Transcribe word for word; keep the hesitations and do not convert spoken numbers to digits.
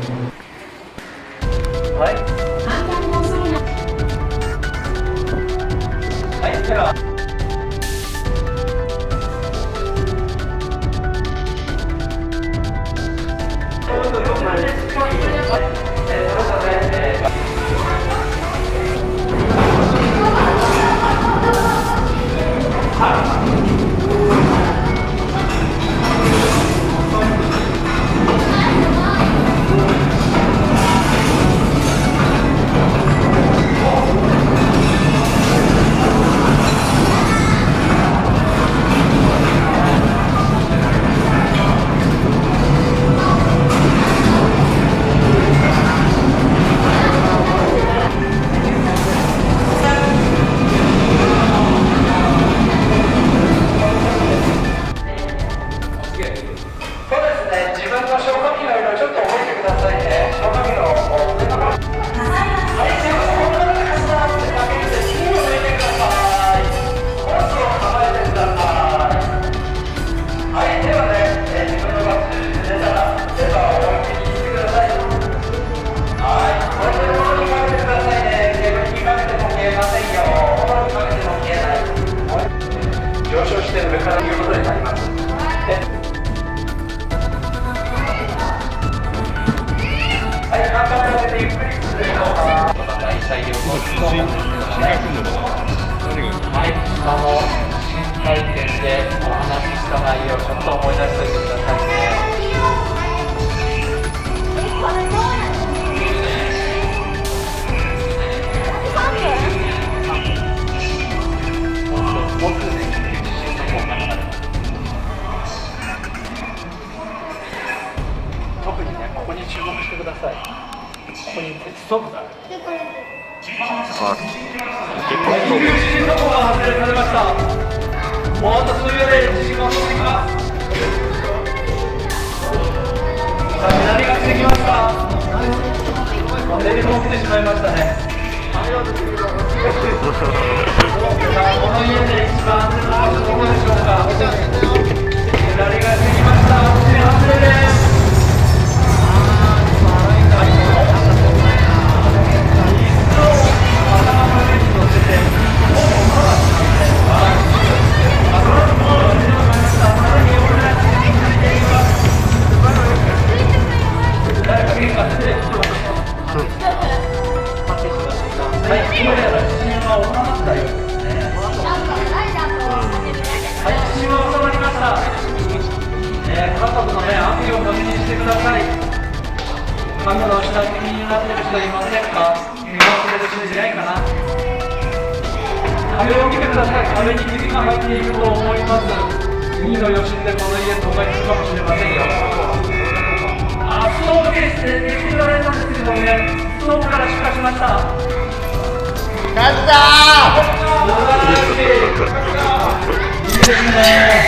はい。はい、では。はい、あの新体験でお話しした内容をちょっと思い出しておいてくださいね。特にね、ここに注目してください。ここに鉄ストーブがある。はい、地震速報が発令されました。もうあと数秒で地震が起きてきます。雷が来てきました。テレビも来てしまいましたね。さあ、この家で一番安全な場所どこでしょうか。雷が来てきました。地震発生です。カメラを下気になってる人いませんか？見忘れる人いないかな？壁を見てください。壁に傷が入っていると思います。次の余震でこの家倒壊するかもしれませんよ。あ、ストーブですね。できられたんですけどね、ストーブから出火しました。勝ったー！素晴らしい。いいですね。